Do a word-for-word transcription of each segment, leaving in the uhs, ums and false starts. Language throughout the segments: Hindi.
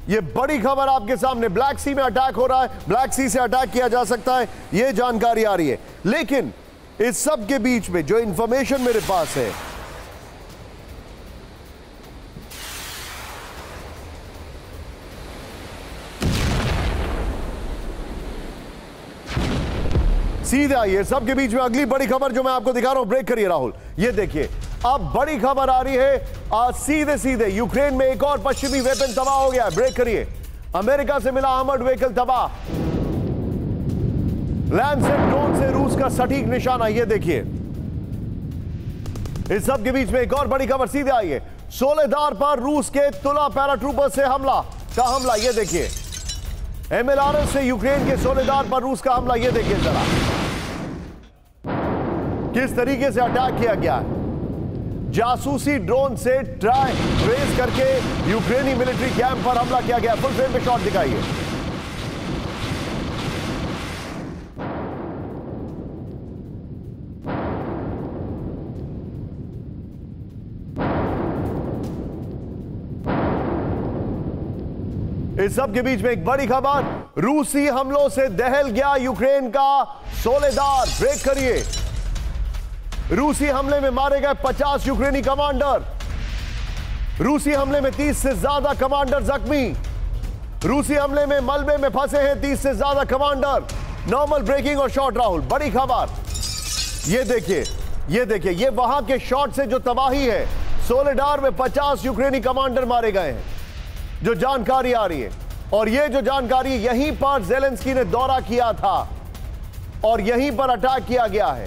ये बड़ी खबर आपके सामने, ब्लैक सी में अटैक हो रहा है, ब्लैक सी से अटैक किया जा सकता है, ये जानकारी आ रही है। लेकिन इस सब के बीच में जो इंफॉर्मेशन मेरे पास है, सीधे आइए, सबके बीच में अगली बड़ी खबर जो मैं आपको दिखा रहा हूं, ब्रेक करिए राहुल। ये देखिए, अब बड़ी खबर आ रही है, आज सीधे सीधे यूक्रेन में एक और पश्चिमी वेपन तबाह हो गया है। ब्रेक करिए, अमेरिका से मिला आर्मर्ड व्हीकल तबाह, लैंडसेट ड्रोन से रूस का सटीक निशाना। ये देखिए, इस सब के बीच में एक और बड़ी खबर, सीधे आइए, सोलेदार पर रूस के तुला पैराट्रूपर से हमला का हमला। ये देखिए, एमएलआरएस से यूक्रेन के सोलेदार पर रूस का हमला। ये देखिए जरा किस तरीके से अटैक किया गया है, जासूसी ड्रोन से ट्राई ट्रेस करके यूक्रेनी मिलिट्री कैंप पर हमला किया गया। फुल फ्रेम पे शॉट दिखाइए। इस सब के बीच में एक बड़ी खबर, रूसी हमलों से दहल गया यूक्रेन का सोलेदार। ब्रेक करिए, रूसी हमले में मारे गए पचास यूक्रेनी कमांडर, रूसी हमले में तीस से ज्यादा कमांडर जख्मी, रूसी हमले में मलबे में फंसे हैं तीस से ज्यादा कमांडर। नॉर्मल ब्रेकिंग और शॉट राहुल, बड़ी खबर। ये देखिए, ये देखिए, ये वहां के शॉट से जो तबाही है, सोलेडार में पचास यूक्रेनी कमांडर मारे गए हैं, जो जानकारी आ रही है। और ये जो जानकारी, यहीं पर ज़ेलेंस्की ने दौरा किया था और यहीं पर अटैक किया गया है।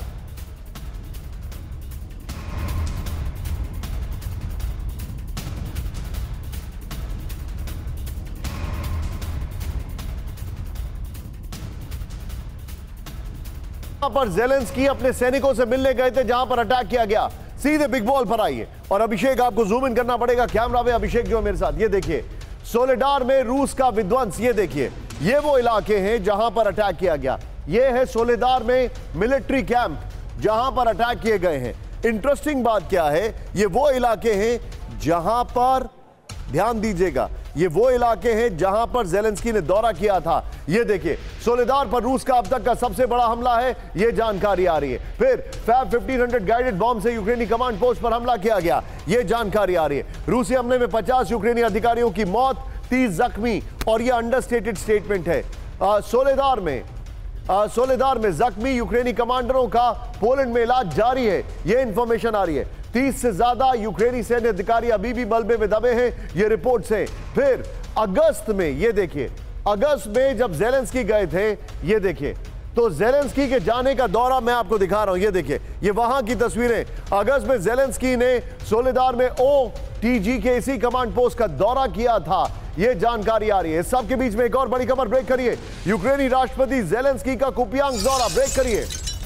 यहां पर ज़ेलेंस्की अपने सैनिकों से मिलने गए थे जहां पर अटैक किया गया। सीधे बिग बॉल पर आइए, और अभिषेक आपको जूम इन करना पड़ेगा कैमरा में। अभिषेक जो है मेरे साथ, ये देखिए, सोलेडार में रूस का विध्वंस। ये देखिए, ये वो इलाके हैं जहां पर अटैक किया गया। ये है सोलेदार में मिलिट्री कैंप जहां पर अटैक किए गए हैं। इंटरेस्टिंग बात क्या है, ये वो इलाके हैं जहां पर, ध्यान दीजिएगा, ये वो इलाके हैं जहां पर ज़ेलेंस्की ने दौरा किया था। ये देखिए, सोलेदार पर रूस का अब तक का सबसे बड़ा हमला है, ये जानकारी आ रही है। फिर FAB fifteen hundred guided bomb से यूक्रेनी कमांड पोस्ट पर हमला किया गया, ये जानकारी आ रही है। रूसी हमले में पचास यूक्रेनी अधिकारियों की मौत, तीस जख्मी, और ये अंडरस्टेटेड स्टेटमेंट है। आ, सोलेदार में आ, सोलेदार में जख्मी यूक्रेनी कमांडरों का पोलैंड में इलाज जारी है, ये इंफॉर्मेशन आ रही है। तीस से ज्यादा यूक्रेनी सैन्य अधिकारी अभी भी मलबे में दबे हैं, ये रिपोर्ट्स हैं। फिर अगस्त में, ये देखिए, अगस्त में जब ज़ेलेंस्की गए थे, ये देखिए, तो ज़ेलेंस्की के जाने का दौरा मैं आपको दिखा रहा हूं। ये देखिए, ये वहां की तस्वीरें। अगस्त में ज़ेलेंस्की ने सोलेदार में ओ टी जी के इसी कमांड पोस्ट का दौरा किया था, ये जानकारी आ रही है। सब के बीच में एक और बड़ी खबर, ब्रेक करिए, यूक्रेनी राष्ट्रपति ज़ेलेंस्की का कुपियांस्क दौरा। ब्रेक करिए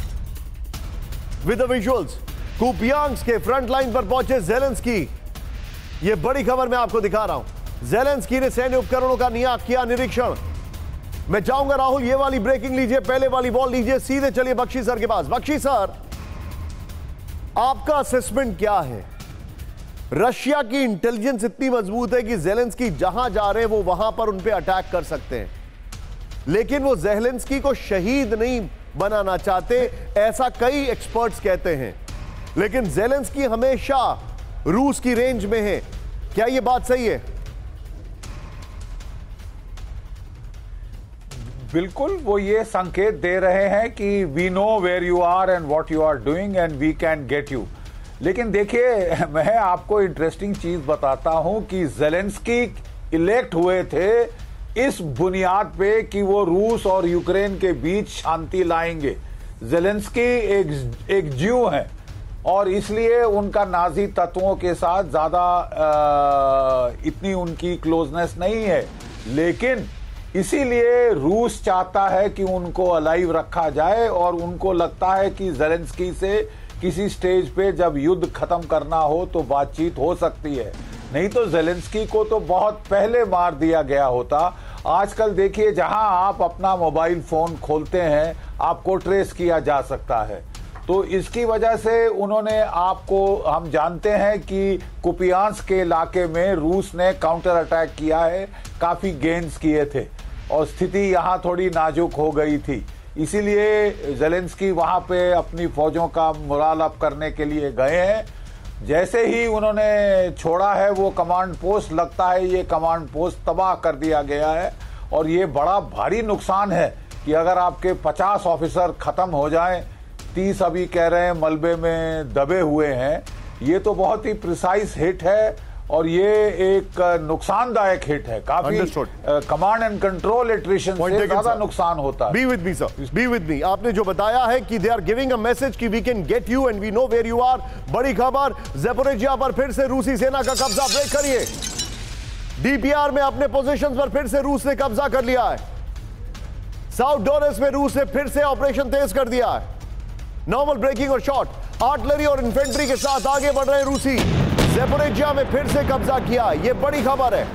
विद द विजुअल्स। कुपियांस्क के फ्रंट लाइन पर पहुंचे ज़ेलेंस्की, ये बड़ी खबर मैं आपको दिखा रहा हूं। ज़ेलेंस्की ने सैन्य उपकरणों का निया किया निरीक्षण। मैं चाहूंगा राहुल, ये वाली ब्रेकिंग लीजिए, पहले वाली बॉल लीजिए, सीधे चलिए बख्शी सर के पास। बख्शी सर, आपका असेसमेंट क्या है? रशिया की इंटेलिजेंस इतनी मजबूत है कि ज़ेलेंस्की जहां जा रहे हैं वो वहां पर उन पे अटैक कर सकते हैं, लेकिन वो ज़ेलेंस्की को शहीद नहीं बनाना चाहते, ऐसा कई एक्सपर्ट्स कहते हैं। लेकिन ज़ेलेंस्की हमेशा रूस की रेंज में है, क्या यह बात सही है? बिल्कुल, वो ये संकेत दे रहे हैं कि we know where you are and what you are doing and we can get you. लेकिन देखिए, मैं आपको इंटरेस्टिंग चीज बताता हूं कि ज़ेलेंस्की इलेक्ट हुए थे इस बुनियाद पे कि वो रूस और यूक्रेन के बीच शांति लाएंगे। ज़ेलेंस्की एक एक ज्यू हैं और इसलिए उनका नाजी तत्वों के साथ ज्यादा इतनी उनकी क्लोजनेस नहीं है, लेकिन इसीलिए रूस चाहता है कि उनको अलाइव रखा जाए और उनको लगता है कि ज़ेलेंस्की से किसी स्टेज पे जब युद्ध खत्म करना हो तो बातचीत हो सकती है, नहीं तो ज़ेलेंस्की को तो बहुत पहले मार दिया गया होता। आजकल देखिए, जहां आप अपना मोबाइल फोन खोलते हैं आपको ट्रेस किया जा सकता है। तो इसकी वजह से उन्होंने, आपको हम जानते हैं कि कुपियांस्क के इलाके में रूस ने काउंटर अटैक किया है, काफ़ी गेन्स किए थे और स्थिति यहाँ थोड़ी नाजुक हो गई थी। इसीलिए ज़ेलेंस्की वहाँ पे अपनी फौजों का मोराल अप करने के लिए गए हैं। जैसे ही उन्होंने छोड़ा है वो कमांड पोस्ट, लगता है ये कमांड पोस्ट तबाह कर दिया गया है और ये बड़ा भारी नुकसान है कि अगर आपके पचास ऑफिसर ख़त्म हो जाएं, तीस अभी कह रहे हैं मलबे में दबे हुए हैं। ये तो बहुत ही प्रिसाइज हिट है और ये एक नुकसानदायक हिट है। काफी कमांड एंड कंट्रोल एट्रिशन से ज्यादा नुकसान होता है। Be with me sir, be with me. आपने जो बताया है कि they are giving a message कि we can get you and we know where you are. बड़ी खबर, ज़ैपोरिज़िया पर फिर से रूसी सेना का कब्जा। ब्रेक करिए। डीपीआर में अपने पोजीशंस पर फिर से रूस ने कब्जा कर लिया है। साउथ डोनेट्स्क में रूस ने फिर से ऑपरेशन तेज कर दिया है। नॉर्मल ब्रेकिंग और शॉट आर्टिलरी और इन्फेंट्री के साथ आगे बढ़ रहे रूसी। ज़ैपोरिज़िया में फिर से कब्जा किया। यह बड़ी खबर है,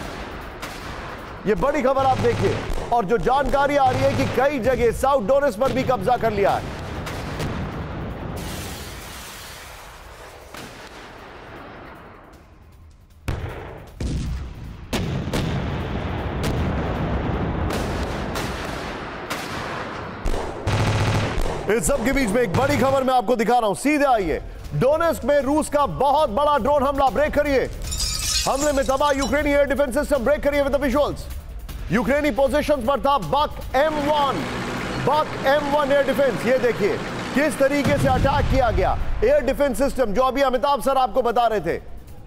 यह बड़ी खबर आप देखिए। और जो जानकारी आ रही है कि कई जगह साउथ डोनेट्स्क पर भी कब्जा कर लिया है। इस सब के बीच में एक बड़ी खबर मैं आपको दिखा रहा हूं, सीधे आइए। डोनेट्स्क में रूस का बहुत बड़ा ड्रोन हमला। ब्रेक करिए। हमले में तबाह यूक्रेनी एयर डिफेंस सिस्टम। ब्रेक करिए विद द विजुअल्स। यूक्रेनी पोजीशंस पर था Buk M one, Buk M one air defence. ये देखिए किस तरीके से अटैक किया गया। एयर डिफेंस सिस्टम जो अभी अमिताभ सर आपको बता रहे थे।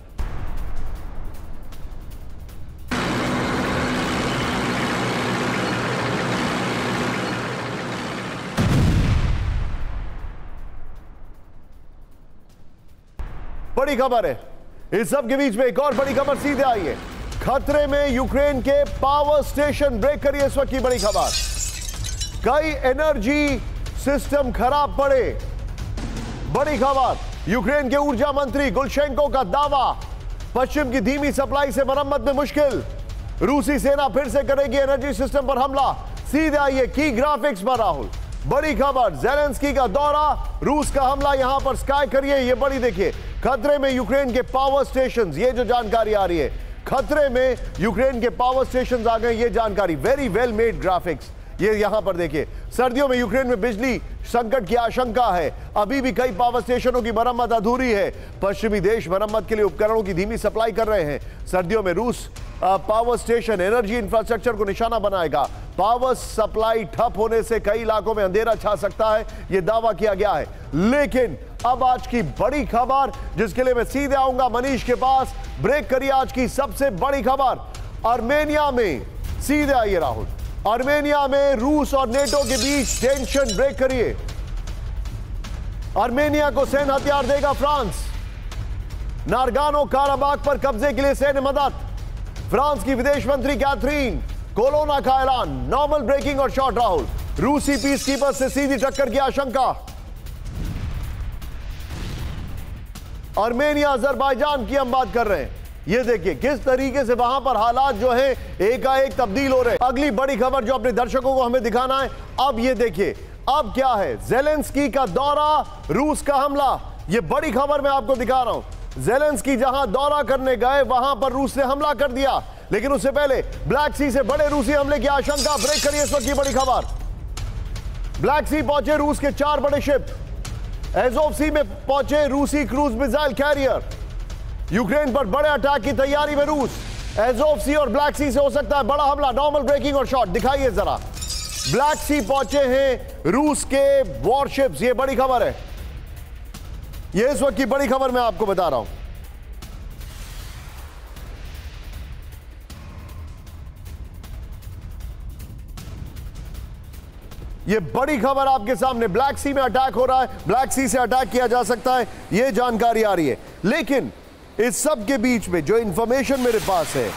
बड़ी खबर है। इस सब के बीच में एक और बड़ी खबर सीधे आई है। खतरे में यूक्रेन के पावर स्टेशन। ब्रेक करिए इस वक्त की बड़ी खबर। कई एनर्जी सिस्टम खराब पड़े। बड़ी खबर, यूक्रेन के ऊर्जा मंत्री गुलशेंको का दावा, पश्चिम की धीमी सप्लाई से मरम्मत में मुश्किल। रूसी सेना फिर से करेगी एनर्जी सिस्टम पर हमला। सीधे आइए की ग्राफिक्स पर राहुल। बड़ी खबर, ज़ेलेंस्की का दौरा, रूस का हमला। यहां पर स्काई करिए। ये बड़ी देखिए, खतरे में यूक्रेन के पावर स्टेशंस। ये जो जानकारी आ रही है, खतरे में यूक्रेन के पावर स्टेशंस आ गए। ये जानकारी, वेरी वेल मेड ग्राफिक्स। ये यहां पर देखिए, सर्दियों में यूक्रेन में बिजली संकट की आशंका है। अभी भी कई पावर स्टेशनों की मरम्मत अधूरी है। पश्चिमी देश मरम्मत के लिए उपकरणों की धीमी सप्लाई कर रहे हैं। सर्दियों में रूस पावर स्टेशन एनर्जी इंफ्रास्ट्रक्चर को निशाना बनाएगा। पावर सप्लाई ठप होने से कई इलाकों में अंधेरा छा सकता है, यह दावा किया गया है। लेकिन अब आज की बड़ी खबर, जिसके लिए मैं सीधे आऊंगा मनीष के पास। ब्रेक करिए आज की सबसे बड़ी खबर। आर्मेनिया में, सीधे आइए राहुल। आर्मेनिया में रूस और नेटो के बीच टेंशन। ब्रेक करिए। आर्मेनिया को सैन्य हथियार देगा फ्रांस। नारगानो काराबाग पर कब्जे के लिए सैन्य मदद। फ्रांस की विदेश मंत्री कैथरीन कोलोना का ऐलान। नॉर्मल ब्रेकिंग और शॉट राहुल। रूसी पीस कीपर से सीधी टक्कर की आशंका। आर्मेनिया अजरबैजान की हम बात कर रहे हैं। ये देखिए किस तरीके से वहां पर हालात जो है एकाएक तब्दील हो रहे हैं। अगली बड़ी खबर जो अपने दर्शकों को हमें दिखाना है, अब ये देखिए अब क्या है। ज़ेलेंस्की का दौरा, रूस का हमला। ये बड़ी खबर मैं आपको दिखा रहा हूं। ज़ेलेंस्की जहां दौरा करने गए वहां पर रूस ने हमला कर दिया, लेकिन उससे पहले ब्लैक सी से बड़े रूसी हमले की आशंका। ब्रेक करिए इस वक्त की बड़ी खबर। ब्लैक सी पहुंचे रूस के चार बड़े शिप। एज़ोव सी में पहुंचे रूसी क्रूज मिसाइल कैरियर। यूक्रेन पर बड़े अटैक की तैयारी में रूस। एज़ोव सी और ब्लैक सी से हो सकता है बड़ा हमला। नॉर्मल ब्रेकिंग और शॉट दिखाइए जरा। ब्लैक सी पहुंचे हैं रूस के वॉरशिप्स। ये बड़ी खबर है, ये इस वक्त की बड़ी खबर मैं आपको बता रहा हूं। ये बड़ी खबर आपके सामने। ब्लैक सी में अटैक हो रहा है, ब्लैक सी से अटैक किया जा सकता है, ये जानकारी आ रही है। लेकिन इस सब के बीच में जो इंफॉर्मेशन मेरे पास है,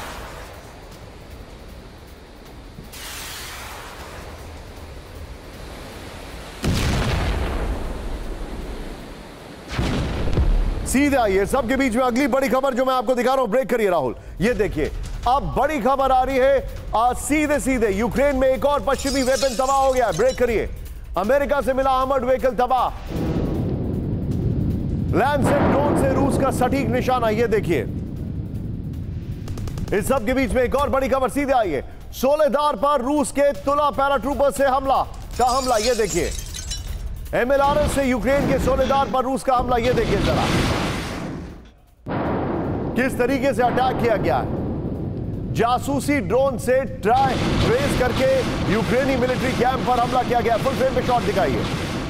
सीधे आइए सब के बीच में अगली बड़ी खबर जो मैं आपको दिखा रहा हूं। ब्रेक करिए राहुल। ये देखिए अब बड़ी खबर आ रही है। आज सीधे सीधे यूक्रेन में एक और पश्चिमी वेपन तबाह हो गया है। ब्रेक करिए। अमेरिका से मिला आर्मर्ड व्हीकल तबाह। लैंडसेट ड्रोन से रूस का सटीक निशाना, ये देखिए। इस सब के बीच में एक और बड़ी खबर सीधे आई है। सोलेदार पर रूस के तुला पैराट्रूपर से हमला का हमला, ये देखिए। एमएलआरएस से यूक्रेन के सोलेदार पर रूस का हमला, ये देखिए जरा किस तरीके से अटैक किया गया है। जासूसी ड्रोन से ट्राई ट्रेस करके यूक्रेनी मिलिट्री कैंप पर हमला किया गया। फुल फ्रेम में शॉट दिखाइए।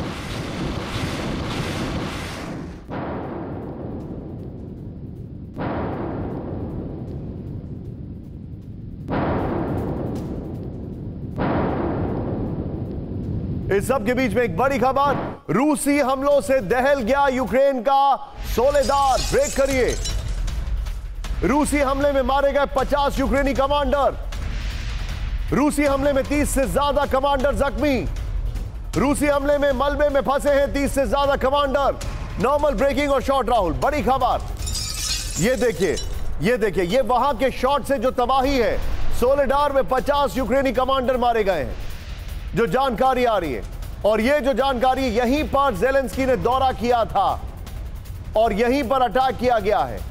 इस सब के बीच में एक बड़ी खबर, रूसी हमलों से दहल गया यूक्रेन का सोलेदार। ब्रेक करिए। रूसी हमले में मारे गए पचास यूक्रेनी कमांडर। रूसी हमले में तीस से ज्यादा कमांडर जख्मी। रूसी हमले में मलबे में फंसे हैं तीस से ज्यादा कमांडर। नॉर्मल ब्रेकिंग और शॉट राहुल, बड़ी खबर। ये देखिए, ये देखिए, ये वहां के शॉट से जो तबाही है। सोलेडार में पचास यूक्रेनी कमांडर मारे गए हैं, जो जानकारी आ रही है। और ये जो जानकारी, यहीं पर ज़ेलेंस्की ने दौरा किया था और यहीं पर अटैक किया गया है।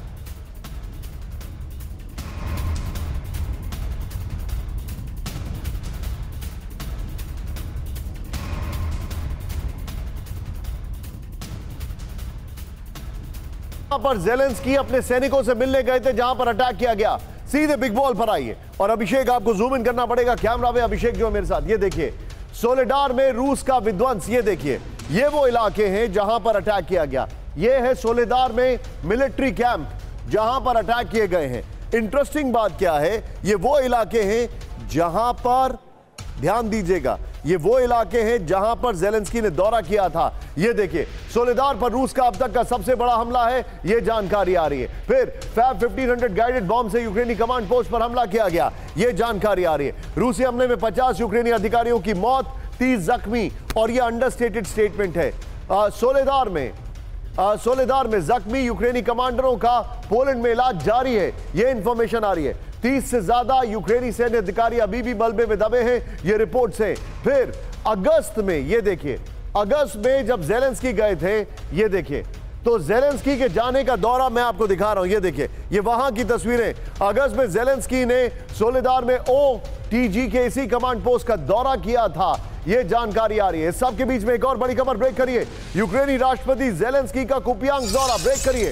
पर ज़ेलेंस्की अपने सैनिकों से मिलने गए थे जहां पर अटैक किया गया। सीधे बिग बॉल पर आइए और अभिषेक, आपको जूम इन करना पड़ेगा कैमरा में। अभिषेक जो है मेरे साथ, ये देखिए। सोलेडार में रूस का विध्वंस, ये देखिए। ये वो इलाके हैं जहां पर अटैक किया गया। ये है सोलेदार में मिलिट्री कैंप जहां पर अटैक किए गए हैं। इंटरेस्टिंग बात क्या है, ये वो इलाके हैं जहां पर, ध्यान दीजिएगा, ये वो इलाके हैं जहां पर ज़ेलेंस्की ने दौरा किया था। ये देखिए, सोलेदार पर रूस का अब तक का सबसे बड़ा हमला है, ये जानकारी आ रही है। फिर FAB fifteen hundred guided bomb से यूक्रेनी कमांड पोस्ट पर हमला किया गया, ये जानकारी आ रही है। रूसी हमले में पचास यूक्रेनी अधिकारियों की मौत, तीस जख्मी, और ये अंडरस्टेटेड स्टेटमेंट है। आ, सोलेदार में आ, सोलेदार में जख्मी यूक्रेनी कमांडरों का पोलैंड में इलाज जारी है, ये इंफॉर्मेशन आ रही है। तीस से ज्यादा यूक्रेनी सैन्य अधिकारी अभी भी मलबे में दबे हैं, ये रिपोर्ट्स हैं। फिर अगस्त में, ये देखिए, अगस्त में जब ज़ेलेंस्की गए थे, ये देखिए, तो ज़ेलेंस्की के जाने का दौरा मैं आपको दिखा रहा हूं, ये देखिए, ये वहां की तस्वीरें। अगस्त में ज़ेलेंस्की ने सोलेदार में ओ टी जी के इसी कमांड पोस्ट का दौरा किया था, ये जानकारी आ रही है। सब के बीच में एक और बड़ी खबर, ब्रेक करिए। यूक्रेनी राष्ट्रपति ज़ेलेंस्की का कुपियांस्क दौरा, ब्रेक करिए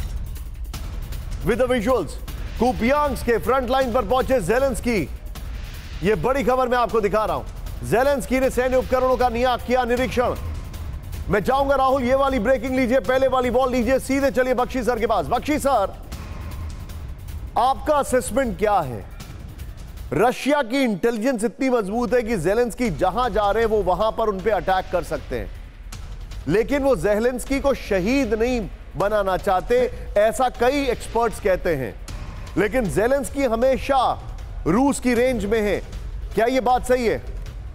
विद द विजुअल्स। कुपियांस्क के फ्रंट लाइन पर पहुंचे ज़ेलेंस्की, ये बड़ी खबर मैं आपको दिखा रहा हूं। ज़ेलेंस्की ने सैन्य उपकरणों का निया किया निरीक्षण। मैं चाहूंगा राहुल, ये वाली ब्रेकिंग लीजिए, पहले वाली बॉल लीजिए, सीधे चलिए बख्शी सर के पास। बख्शी सर, आपका असेसमेंट क्या है? रशिया की इंटेलिजेंस इतनी मजबूत है कि ज़ेलेंस्की जहां जा रहे हैं वो वहां पर उन पे अटैक कर सकते हैं, लेकिन वो ज़ेलेंस्की को शहीद नहीं बनाना चाहते, ऐसा कई एक्सपर्ट्स कहते हैं। लेकिन ज़ेलेंस्की हमेशा रूस की रेंज में है, क्या यह बात सही है?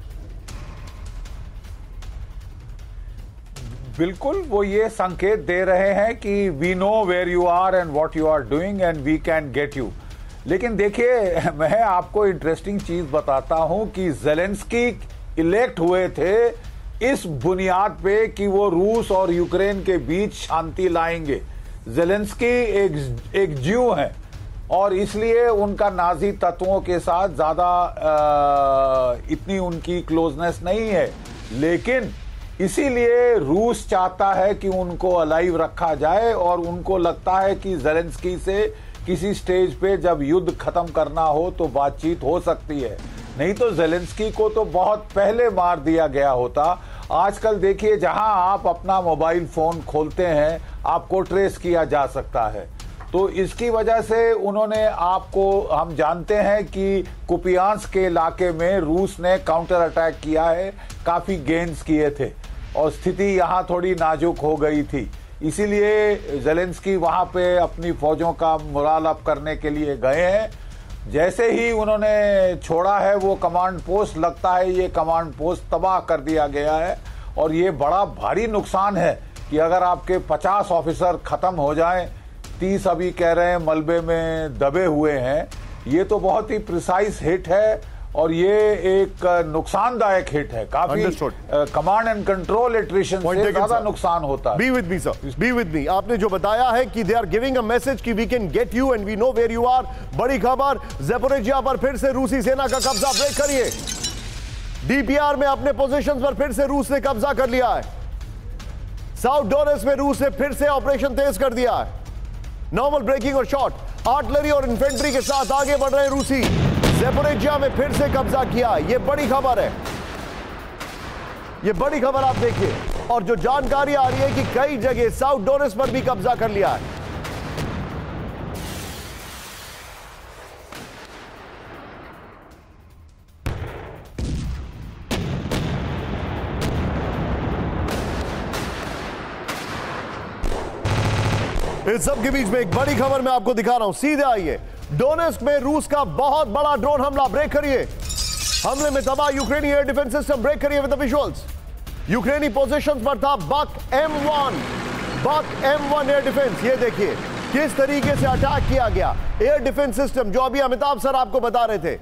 बिल्कुल, वो ये संकेत दे रहे हैं कि we know where you are and what you are doing and we can get you. लेकिन देखिए, मैं आपको इंटरेस्टिंग चीज बताता हूं कि ज़ेलेंस्की इलेक्ट हुए थे इस बुनियाद पे कि वो रूस और यूक्रेन के बीच शांति लाएंगे। ज़ेलेंस्की एक एक ज्यू हैं और इसलिए उनका नाजी तत्वों के साथ ज्यादा इतनी उनकी क्लोजनेस नहीं है, लेकिन इसीलिए रूस चाहता है कि उनको अलाइव रखा जाए और उनको लगता है कि ज़ेलेंस्की से किसी स्टेज पे जब युद्ध खत्म करना हो तो बातचीत हो सकती है, नहीं तो ज़ेलेंस्की को तो बहुत पहले मार दिया गया होता। आजकल देखिए, जहां आप अपना मोबाइल फोन खोलते हैं आपको ट्रेस किया जा सकता है, तो इसकी वजह से उन्होंने आपको, हम जानते हैं कि कुपियांस्क के इलाके में रूस ने काउंटर अटैक किया है, काफी गेन्स किए थे और स्थिति यहां थोड़ी नाजुक हो गई थी, इसीलिए ज़ेलेंस्की वहां पे अपनी फौजों का मोराल अप करने के लिए गए हैं। जैसे ही उन्होंने छोड़ा है वो कमांड पोस्ट, लगता है ये कमांड पोस्ट तबाह कर दिया गया है और ये बड़ा भारी नुकसान है कि अगर आपके पचास ऑफिसर खत्म हो जाएं, तीस अभी कह रहे हैं मलबे में दबे हुए हैं, ये तो बहुत ही प्रिसाइज हिट है और ये एक नुकसानदायक हिट है, काफी कमांड एंड कंट्रोल एट्रिशन से ज्यादा नुकसान होता है। Be with me sir, be with me. आपने जो बताया है कि they are giving a message कि we can get you and we know where you are. बड़ी खबर, ज़ैपोरिज़िया पर फिर से रूसी सेना का कब्जा। ब्रेक करिए। डीपीआर में अपने पोजीशंस पर फिर से रूस ने कब्जा कर लिया है। साउथ डोनेट्स्क में रूस ने फिर से ऑपरेशन तेज कर दिया है। नॉर्मल ब्रेकिंग और शॉट आर्टिलरी और इन्फेंट्री के साथ आगे बढ़ रहे रूसी। ज़ैपोरिज़िया में फिर से कब्जा किया। यह बड़ी खबर है, यह बड़ी खबर आप देखिए। और जो जानकारी आ रही है कि कई जगह साउथ डोनेट्स्क पर भी कब्जा कर लिया है। इस सब के बीच में एक बड़ी खबर मैं आपको दिखा रहा हूं, सीधे आइए। डोनेट्स्क में रूस का बहुत बड़ा ड्रोन हमला। ब्रेक करिए। हमले में तबाह यूक्रेनी एयर डिफेंस सिस्टम। ब्रेक करिए विद द विजुअल्स। यूक्रेनी पोजीशंस पर था Buk M one, Buk M one air defence. ये देखिए किस तरीके से अटैक किया गया। एयर डिफेंस सिस्टम जो अभी अमिताभ सर आपको बता रहे थे।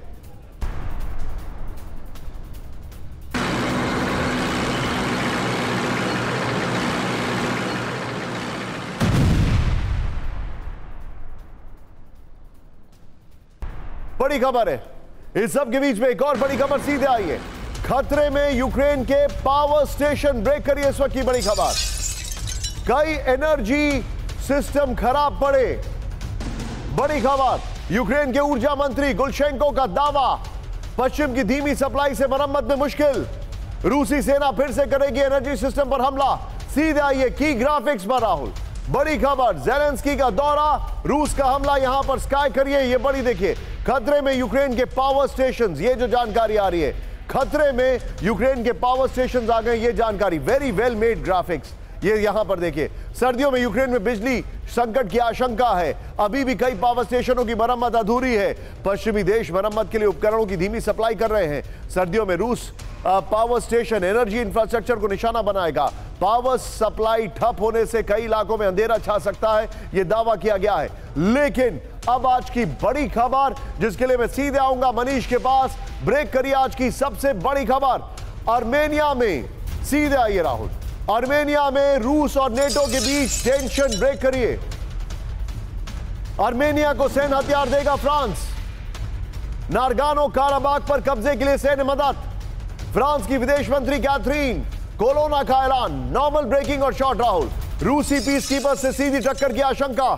बड़ी खबर है। इस सब के बीच में एक और बड़ी खबर सीधे आई है। खतरे में यूक्रेन के पावर स्टेशन। ब्रेक करिए इस वक्त की बड़ी खबर। कई एनर्जी सिस्टम खराब पड़े। बड़ी खबर, यूक्रेन के ऊर्जा मंत्री गुलशेंको का दावा, पश्चिम की धीमी सप्लाई से मरम्मत में मुश्किल। रूसी सेना फिर से करेगी एनर्जी सिस्टम पर हमला। सीधे आइए की ग्राफिक्स पर राहुल। बड़ी खबर, ज़ेलेंस्की का दौरा, रूस का हमला। यहां पर स्काई करिए। ये बड़ी देखिए, खतरे में यूक्रेन के पावर स्टेशंस। ये जो जानकारी आ रही है, खतरे में यूक्रेन के पावर स्टेशंस आ गए। ये जानकारी, वेरी वेल मेड ग्राफिक्स। ये यहां पर देखिए, सर्दियों में यूक्रेन में बिजली संकट की आशंका है। अभी भी कई पावर स्टेशनों की मरम्मत अधूरी है। पश्चिमी देश मरम्मत के लिए उपकरणों की धीमी सप्लाई कर रहे हैं। सर्दियों में रूस पावर स्टेशन एनर्जी इंफ्रास्ट्रक्चर को निशाना बनाएगा। पावर सप्लाई ठप होने से कई इलाकों में अंधेरा छा सकता है, यह दावा किया गया है। लेकिन अब आज की बड़ी खबर, जिसके लिए मैं सीधे आऊंगा मनीष के पास। ब्रेक करिए आज की सबसे बड़ी खबर। आर्मेनिया में, सीधे आइए राहुल। आर्मेनिया में रूस और नेटो के बीच टेंशन। ब्रेक करिए। आर्मेनिया को सैन्य हथियार देगा फ्रांस। नारगानो काराबाग पर कब्जे के लिए सैन्य मदद। फ्रांस की विदेश मंत्री कैथरीन कोलोना का ऐलान। नॉर्मल ब्रेकिंग और शॉट राहुल। रूसी पीस कीपर से सीधी टक्कर की आशंका।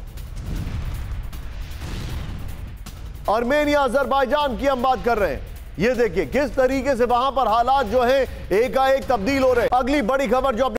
आर्मेनिया अजरबैजान की हम बात कर रहे हैं। ये देखिए किस तरीके से वहां पर हालात जो है एकाएक तब्दील हो रहे हैं। अगली बड़ी खबर जो